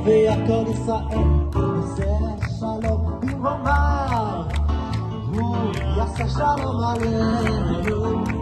ויעקב ישראל עושה שלום במרומיו, הוא יעשה שלום עלינו.